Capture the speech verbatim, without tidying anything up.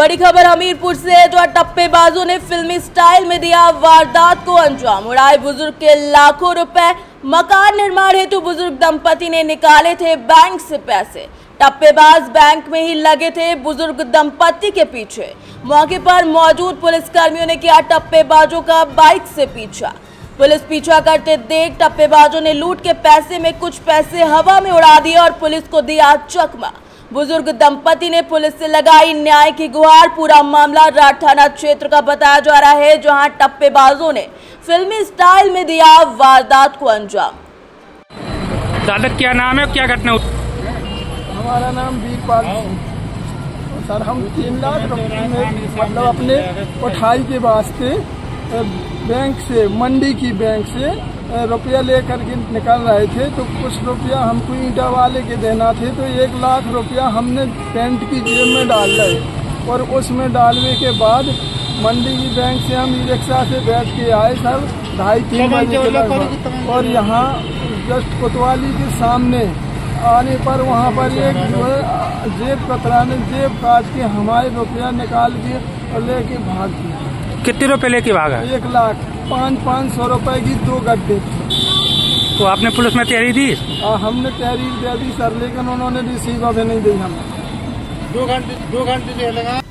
बड़ी खबर हमीरपुर से है, जहां टप्पेबाजों ने फिल्मी स्टाइल में दिया वारदात को अंजाम। उड़ाए बुजुर्ग के लाखों रुपए। मकान निर्माण हेतु बुजुर्ग दंपति ने निकाले थे बैंक से पैसे। टप्पेबाज बैंक में ही लगे थे बुजुर्ग दंपति के पीछे। मौके पर मौजूद पुलिसकर्मियों ने किया टप्पेबाजों का बाइक से पीछा। पुलिस पीछा करते देख टप्पेबाजों ने लूट के पैसे में कुछ पैसे हवा में उड़ा दिए और पुलिस को दिया चकमा। बुजुर्ग दंपति ने पुलिस से लगाई न्याय की गुहार। पूरा मामला राठ थाना क्षेत्र का बताया जा रहा है, जहां टप्पेबाजों ने फिल्मी स्टाइल में दिया वारदात को अंजाम। दादा क्या नाम है, क्या घटना? हमारा नाम वीरपाल सर। हम तीन लाख रुपये मतलब अपने पढ़ाई के वास्ते बैंक से, मंडी की बैंक से रुपया लेकर के निकल रहे थे। तो कुछ रुपया हमको ईंटा वाले के देना थे, तो एक लाख रुपया हमने पेंट की जेब में डाल रहे और उसमें डालने के बाद मंडी की बैंक से हम ई रिक्शा से बैठ के आए सर ढाई तीन बजे के लगभग। और यहाँ जस्ट कोतवाली के सामने आने पर वहाँ पर एक जो है जेब कतरा ने जेब काट के हमारे रुपया निकाल के और लेके भाग गया। कितने रुपए लेके भागा? एक लाख पाँच पाँच सौ रुपए की दो गड्ढे थे। तो आपने पुलिस में तहरीर दी? हाँ, हमने तहरीर दे दी सर, लेकिन उन्होंने रिसीव अभी नहीं दी हमें। दो घंटे दो घंटे से लगा